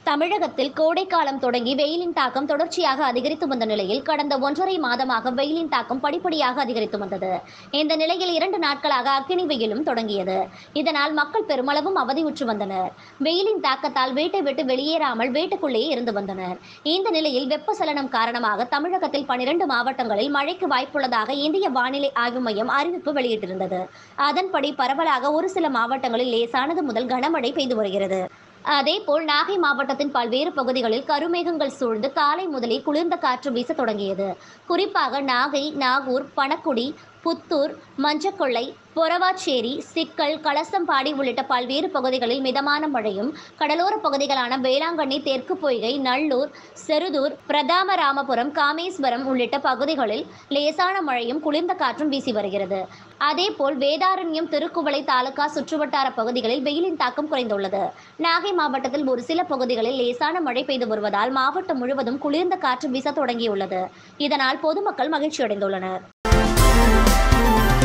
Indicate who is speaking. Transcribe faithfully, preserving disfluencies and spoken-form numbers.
Speaker 1: தமிழகத்தில் கோடைக்காலம் தொடங்கி வெயிலின் தாக்கம் தொடர்ச்சியாக அதிகரித்து வந்த நிலையில் கடந்த ஒன்றரை மாதமாக வெயிலின் தாக்கம் படிப்படியாக அதிகரித்து வந்தது. இந்த நிலையில் இரண்டு நாட்களாக அக்கினி வெயிலும் தொடங்கியது. இதனால் மக்கள் பெருமளவும் அவதியுற்று வந்தனர். வெயிலின் தாக்கத்தால் வீட்டை விட்டு வெளியேறாமல் வீட்டுக்குள்ளேயே இருந்து வந்தனர். இந்த நிலையில் வெப்பச்சலனம் காரணமாக தமிழகத்தில் பனிரெண்டு மாவட்டங்களில் மழைக்கு வாய்ப்புள்ளதாக இந்திய வானிலை ஆய்வு மையம் அறிவிப்பு வெளியிட்டிருந்தது. அதன்படி பரவலாக ஒரு சில மாவட்டங்களில் லேசானது முதல் கனமழை பெய்து வருகிறது. அதேபோல் நாகை மாவட்டத்தின் பல்வேறு பகுதிகளில் கருமேகங்கள் சூழ்ந்து காலை முதலே குளிர்ந்த காற்று வீச தொடங்கியது. குறிப்பாக நாகை, நாகூர், பணக்குடி, புத்தூர், மஞ்சக்கொள்ளை, பொறவாச்சேரி, சிக்கல், கலசம்பாடி உள்ளிட்ட பல்வேறு பகுதிகளில் மிதமான மழையும், கடலோர பகுதிகளான வேளாங்கண்ணி, தெற்கு பொய்கை, நல்லூர், செருதூர், பிரதாமராமபுரம், காமேஸ்வரம் உள்ளிட்ட பகுதிகளில் லேசான மழையும் குளிர்ந்த காற்றும் வீசி வருகிறது. அதேபோல் வேதாரண்யம், திருக்குவளை தாலுகா சுற்றுவட்டார பகுதிகளில் வெயிலின் தாக்கம் குறைந்துள்ளது. நாகை மாவட்டத்தில் ஒரு சில பகுதிகளில் லேசான மழை பெய்து வருவதால் மாவட்டம் முழுவதும் குளிர்ந்த காற்று வீச தொடங்கியுள்ளது. இதனால் பொதுமக்கள் மகிழ்ச்சியடைந்துள்ளனர்.